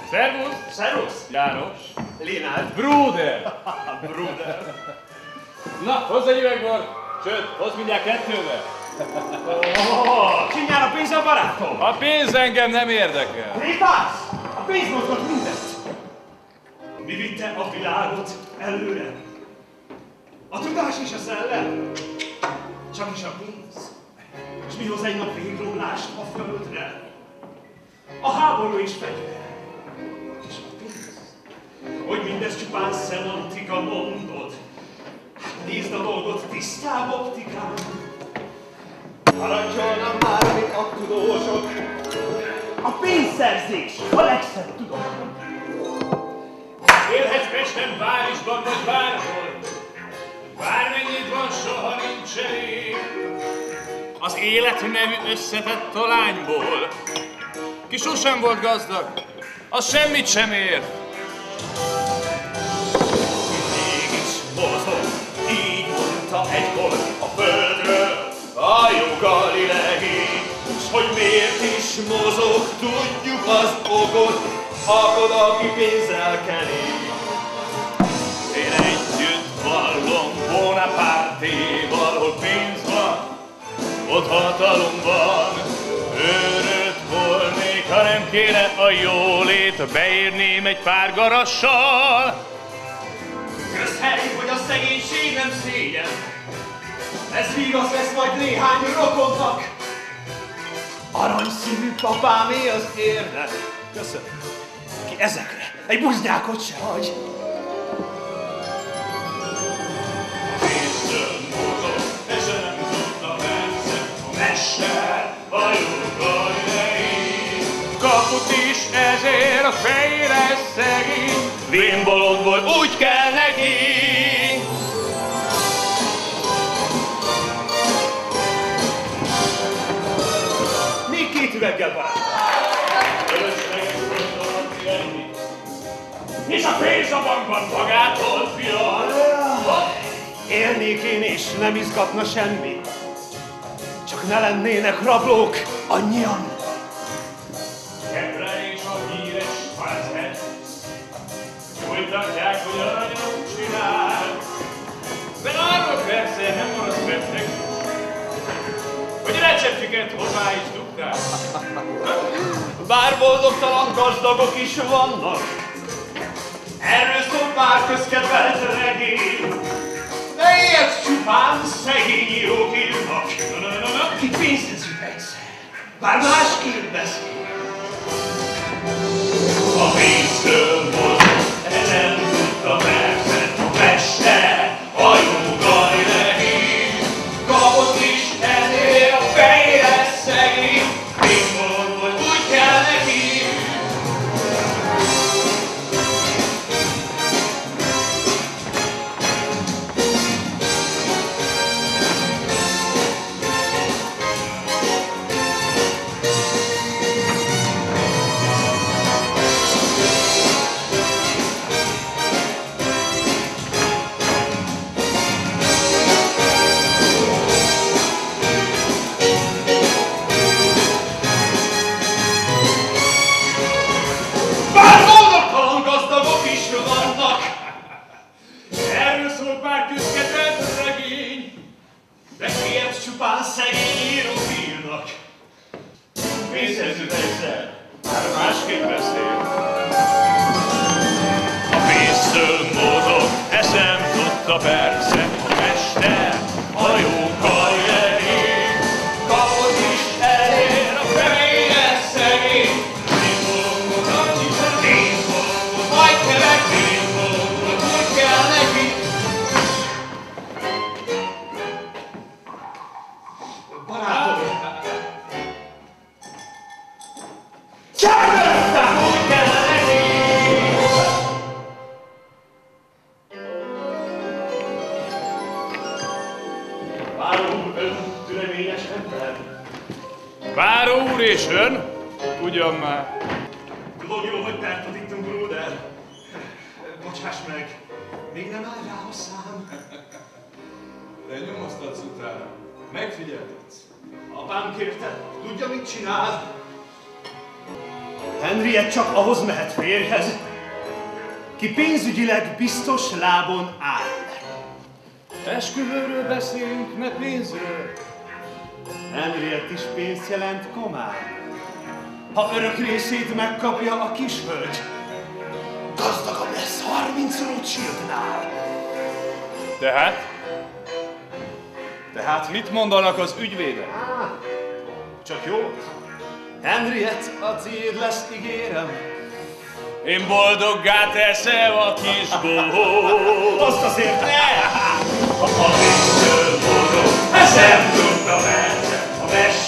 Szervusz! Szervusz! János! Lénárd! Bruder! Bruder! Na, hozz egy üvegbort! Sőt, hozz mindjárt kettőbe! Csinálj a pénz a barátom! A pénz engem nem érdekel! Létálsz! A pénz mozgat mindent! Mi vitte a világot előre? A tudás és a szellem? Csak is a pénz? És mi hoz egy nap végromlást a földre? A háború és fegyver. És a pénz? Hogy mindez csupán szemantika mondod? Hát nézd a dolgot tisztább optikán. Parancsolnak már, amit a tudósok. A pénzszerzés a legszebb tudomány. Élhetsz Pesten, Párizsban vagy bárhol. Bármennyit van, soha nincs elég. Az élet nevű összetett talányból, ki sosem volt gazdag, az semmit sem ér. Mégis mozog, így mondta egykor a földről a jó Galilei. S hogy miért is mozog, tudjuk az okot, akod, aki pénzzel keli. Én együtt vallom Bonaparte-val, hol pénz van, ott hatalom van. Őrült volnék, ha nem kéne a jólét, beérném egy pár garassal. Közhely, hogy a szegénység nem szégyen. Ez vigasz lesz majd néhány rokonnak. Aranyszívű papámé az érdek. Köszönöm. Ki ezekre egy buznyákot se hagy. Pénztől mozog, és nem tudta persze a mester, a jó Galilei. Kaput is ezért a fejére szegény, vénbolondból úgy kell neki. Még két üveggel barátom. Fölösleges gondolatni enni, és a pénz a bankban magától fial. Élnék én és nem izgatna semmi. Csak ne lennének rablók annyian. Kepre és a híres Schwarzhead folytatják, hogy aranyat csinál. De arról persze nem maradt beteg, hogy receptüket hová is dugták. Bár boldogtalan gazdagok is vannak. Erről szól pár közkedvelt regény. De ilyet csupán szegény írók írnak. Akik pénzhez jut egyszer, bár másképp beszél. A pénztől mozog, nem tudta persze a mester, a jó Galilei. Kapott is ennél a fejére szegény. Vénbolond volt, úgy kell neki. Bár boldogtalan gazdagok is vannak. Erről szól pár közkedvelt regény. De ilyet csupán szegény írók írnak. Pénzhez jut egyszer, már másképp beszél. A pénztől mozog, eszem tudta persze a mester, a jó Galilei. Kapott is elér a fejére szegény. Vénbolondból annyi sem, Pénzbolondból majd kevek, pénzbolondból úgy kell neki. Barátom! Csárgáltam, úgy kell neki. Várom ön, türelményes ember. Váró úr és ön? Ugyan már. Tudom jó, hogy pertadítunk, Bruder. Bocsáss meg, még nem áll rá a szám. De nyomoztatsz utána. Megfigyeltetsz. Apám kérte, tudja, mit csinál? Henriette csak ahhoz mehet férjhez, ki pénzügyileg biztos lábon áll. Esküvőről beszélünk, ne pénzről. Henriette is pénzt jelent komán. Ha örök részét megkapja a kishölgy, gazdagabb lesz 30 Rothschildnál. Tehát mit mondanak az ügyvédek? Csak jót. Henriette a tiéd lesz, ígérem. Én boldoggá teszem a kisbolt. Azt azért ne! A pénztől boldog, ezt nem tudtam el, a